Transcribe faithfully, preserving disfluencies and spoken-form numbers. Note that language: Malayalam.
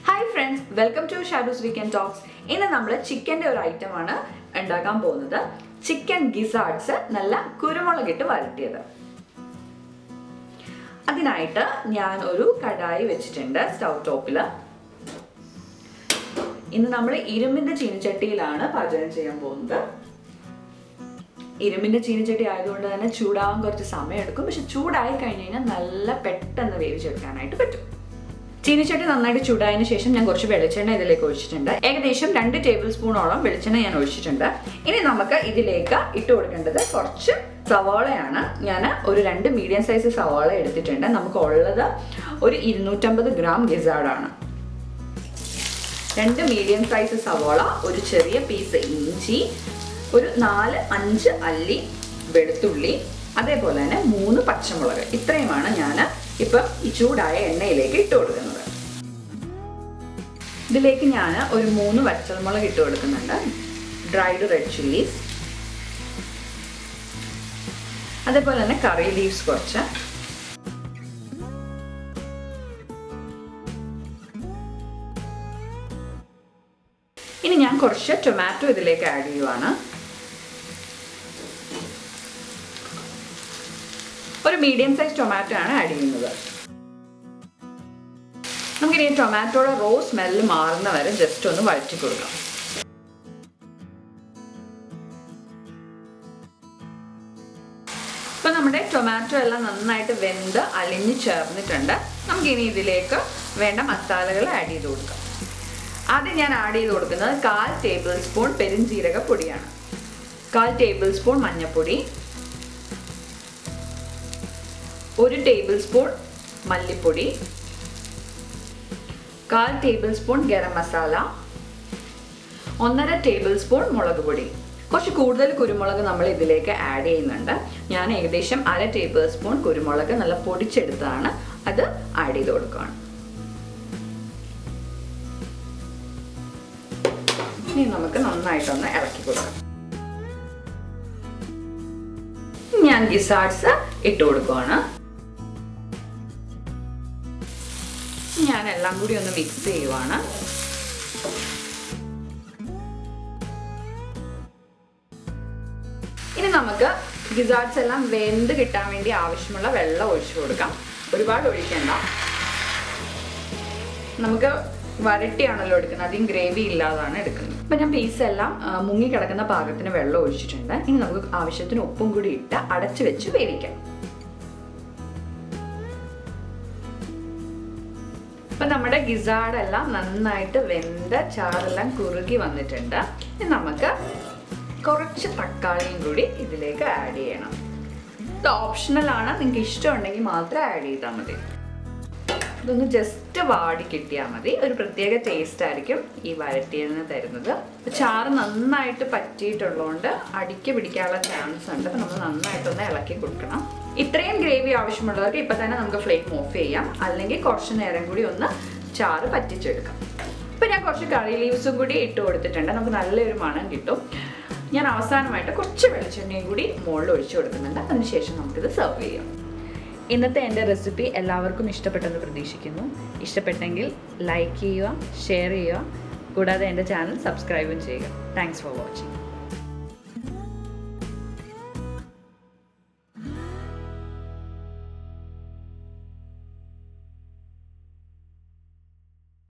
Hi friends, welcome to Shadows Weekend Talks. ഇന്ന് നമ്മൾ ചിക്കന്റെ ഒരു ഐറ്റം ആണ് ഉണ്ടാക്കാൻ പോകുന്നത്. ചിക്കൻ ഗിസാർഡ്സ് നല്ല കുരുമുളക് ഇട്ട് വരട്ടിയത്. അതിനായിട്ട് ഞാൻ ഒരു കടായി വെച്ചിട്ടുണ്ട് സ്റ്റൗ ടോപ്പിൽ. ഇന്ന് നമ്മൾ ഇരുമ്പിന്റെ ചീനച്ചട്ടിയിലാണ് പാചകം ചെയ്യാൻ പോകുന്നത്. ഇരുമ്പിന്റെ ചീനച്ചട്ടി ആയതുകൊണ്ട് തന്നെ ചൂടാവാൻ കുറച്ച് സമയം എടുക്കും. പക്ഷെ ചൂടായി കഴിഞ്ഞ് കഴിഞ്ഞാൽ നല്ല പെട്ടെന്ന് വേവിച്ചെടുക്കാനായിട്ട് പറ്റും. ചീനച്ചട്ടി നന്നായിട്ട് ചൂടായതിനു ശേഷം ഞാൻ കുറച്ച് വെളിച്ചെണ്ണ ഇതിലേക്ക് ഒഴിച്ചിട്ടുണ്ട്. ഏകദേശം രണ്ട് ടേബിൾ സ്പൂണോളം വെളിച്ചെണ്ണ ഞാൻ ഒഴിച്ചിട്ടുണ്ട്. ഇനി നമുക്ക് ഇതിലേക്ക് ഇട്ട് കൊടുക്കേണ്ടത് കുറച്ച് സവാളയാണ്. ഞാൻ ഒരു രണ്ട് മീഡിയം സൈസ് സവാള എടുത്തിട്ടുണ്ട്. നമുക്ക് ഉള്ളത് ഒരു ഇരുന്നൂറ്റമ്പത് ഗ്രാം ഗിസാർഡാണ്. രണ്ട് മീഡിയം സൈസ് സവാള, ഒരു ചെറിയ പീസ് ഇഞ്ചി, ഒരു നാല് അഞ്ച് അല്ലി വെളുത്തുള്ളി, അതേപോലെ തന്നെ മൂന്ന് പച്ചമുളക്. ഇത്രയുമാണ് ഞാൻ ഇപ്പം ഈ ചൂടായ എണ്ണയിലേക്ക് ഇട്ട് കൊടുക്കുന്നത്. ഇതിലേക്ക് ഞാൻ ഒരു മൂന്ന് പച്ചമുളക് ഇട്ട് കൊടുക്കുന്നുണ്ട്, ഡ്രൈഡ് റെഡ് ചില്ലീസ്, അതേപോലെ തന്നെ കറി ലീവ്സ് കുറച്ച്, ഇനി ഞാൻ കുറച്ച് ടൊമാറ്റോ ഇതിലേക്ക് ആഡ് ചെയ്യുവാണ്. ഒരു മീഡിയം സൈസ് ടൊമാറ്റോ ആണ് ആഡ് ചെയ്യുന്നത്. നമുക്കിനി ടൊമാറ്റോയുടെ റോ സ്മെല്ല് മാറുന്ന വരെ ജസ്റ്റ് ഒന്ന് വഴറ്റി കൊടുക്കാം. ഇപ്പൊ നമ്മുടെ ടൊമാറ്റോ എല്ലാം നന്നായിട്ട് വെന്ത് അലിഞ്ഞ് ചേർന്നിട്ടുണ്ട്. നമുക്കിനി ഇതിലേക്ക് വേണ്ട മസാലകൾ ആഡ് ചെയ്ത് കൊടുക്കാം. ആദ്യം ഞാൻ ആഡ് ചെയ്ത് കൊടുക്കുന്നത് കാൽ ടേബിൾ സ്പൂൺ പെരുംജീരക പൊടിയാണ്, കാൽ ടേബിൾ സ്പൂൺ മഞ്ഞൾപ്പൊടി, ഒരു ടേബിൾ സ്പൂൺ മല്ലിപ്പൊടി, കാൽ ടേബിൾ സ്പൂൺ ഗരം മസാല, ഒന്നര ടേബിൾ സ്പൂൺ മുളക് പൊടി. കുറച്ച് കൂടുതൽ കുരുമുളക് നമ്മൾ ഇതിലേക്ക് ആഡ് ചെയ്യുന്നുണ്ട്. ഞാൻ ഏകദേശം അര ടേബിൾ സ്പൂൺ കുരുമുളക് നല്ല പൊടിച്ചെടുത്താണ് അത് ആഡ് ചെയ്ത് കൊടുക്കുകയാണ്. ഇനി നമുക്ക് നന്നായിട്ടൊന്ന് ഇളക്കി കൊടുക്കാം. ഞാൻ ഗിസാർഡ്സ് ഇട്ട് കൊടുക്കുകയാണ്. ഞാൻ എല്ലാം കൂടി ഒന്ന് മിക്സ് ചെയ്യുവാണ്. ഇനി നമുക്ക് ഗിസാർഡ്സ് എല്ലാം വെന്ത് കിട്ടാൻ വേണ്ടി ആവശ്യമുള്ള വെള്ളം ഒഴിച്ചു കൊടുക്കാം. ഒരുപാട് ഒഴിക്കണ്ട. നമുക്ക് വരട്ടിയാണല്ലോ എടുക്കുന്നത്, അധികം ഗ്രേവി ഇല്ലാതാണ് എടുക്കുന്നത്. അപ്പം ഞാൻ പീസ് എല്ലാം മുങ്ങി കിടക്കുന്ന പാകത്തിന് വെള്ളം ഒഴിച്ചിട്ടുണ്ട്. ഇനി നമുക്ക് ആവശ്യത്തിന് ഉപ്പും കൂടി ഇട്ട് അടച്ചു വെച്ച് വേവിക്കാം. അപ്പം നമ്മുടെ ഗിസാർഡ് എല്ലാം നന്നായിട്ട് വെന്ത ചാറെല്ലാം കുറുകി വന്നിട്ടുണ്ട്. ഇനി നമുക്ക് കുറച്ച് തക്കാളിയും കൂടി ഇതിലേക്ക് ആഡ് ചെയ്യണം. ഇത് ഓപ്ഷണലാണ്, നിങ്ങൾക്ക് ഇഷ്ടമുണ്ടെങ്കിൽ മാത്രം ആഡ് ചെയ്താൽ മതി. ഇതൊന്ന് ജസ്റ്റ് വാടി കിട്ടിയാൽ മതി. ഒരു പ്രത്യേക ടേസ്റ്റ് ആയിരിക്കും ഈ വരട്ടിയതിന് തരുന്നത്. ചാറ് നന്നായിട്ട് പറ്റിയിട്ടുള്ളതുകൊണ്ട് അടിക്ക് പിടിക്കാനുള്ള ചാൻസ് ഉണ്ട്. അപ്പം നമ്മൾ നന്നായിട്ടൊന്ന് ഇളക്കി കൊടുക്കണം. ഇത്രയും ഗ്രേവി ആവശ്യമുള്ളവർക്ക് ഇപ്പം തന്നെ നമുക്ക് ഫ്ലെയിം ഓഫ് ചെയ്യാം, അല്ലെങ്കിൽ കുറച്ച് നേരം കൂടി ഒന്ന് ചാറ് പറ്റിച്ചെടുക്കാം. ഇപ്പം ഞാൻ കുറച്ച് കറി ലീവ്സും കൂടി ഇട്ട് കൊടുത്തിട്ടുണ്ട്. നമുക്ക് നല്ലൊരു മണം കിട്ടും. ഞാൻ അവസാനമായിട്ട് കുറച്ച് വെളിച്ചെണ്ണയും കൂടി മുകളിൽ ഒഴിച്ചു കൊടുക്കുന്നുണ്ട്. അതിനുശേഷം നമുക്കിത് സെർവ് ചെയ്യാം. ഇന്നത്തെ എൻ്റെ റെസിപ്പി എല്ലാവർക്കും ഇഷ്ടപ്പെട്ടെന്ന് പ്രതീക്ഷിക്കുന്നു. ഇഷ്ടപ്പെട്ടെങ്കിൽ ലൈക്ക് ചെയ്യുക, ഷെയർ ചെയ്യുക, കൂടാതെ എൻ്റെ ചാനൽ സബ്സ്ക്രൈബും ചെയ്യുക. Thanks for watching.